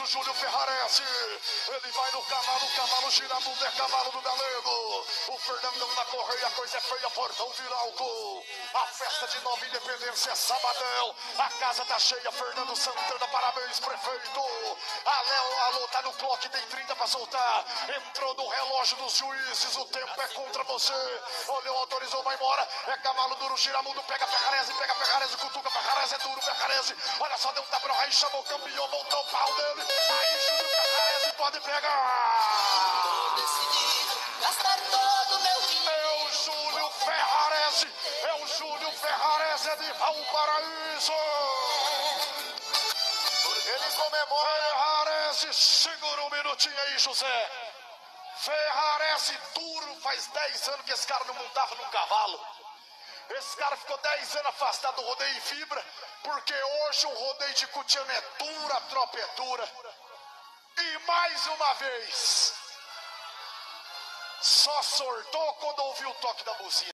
o Júlio Ferrarese. Ele vai no cavalo, o cavalo gira, muda, é cavalo do galego. O Fernandão na correia, a coisa é feia, portão vira álcool. A festa de Nova Independência é sabadão. A casa tá cheia, Fernando Santana, parabéns, prefeito. Alô, tá no clock, tem 30 pra soltar. Entrou no relógio dos juízes, o tempo é contra você. Olhou, autorizou, vai embora. É cavalo duro, Giramundo, pega Ferrarese, cutuca Ferrarese, é duro, Ferrarese. Olha só, deu um tapão, aí chamou o campeão, voltou o pau dele. Aí Júlio Ferrarese pode pegar. Tô decidido, gastar todo o meu dinheiro. É o Júlio Ferrarese, é o Júlio Ferrarese, é de Valparaíso. Ele comemora. Ferrarese, segura um minutinho aí, José. Ferrarese duro, faz 10 anos que esse cara não montava num cavalo. Esse cara ficou 10 anos afastado do rodeio e fibra, porque hoje o rodeio de Cutiano é dura, a tropa é dura. E mais uma vez, só sortou quando ouviu o toque da buzina.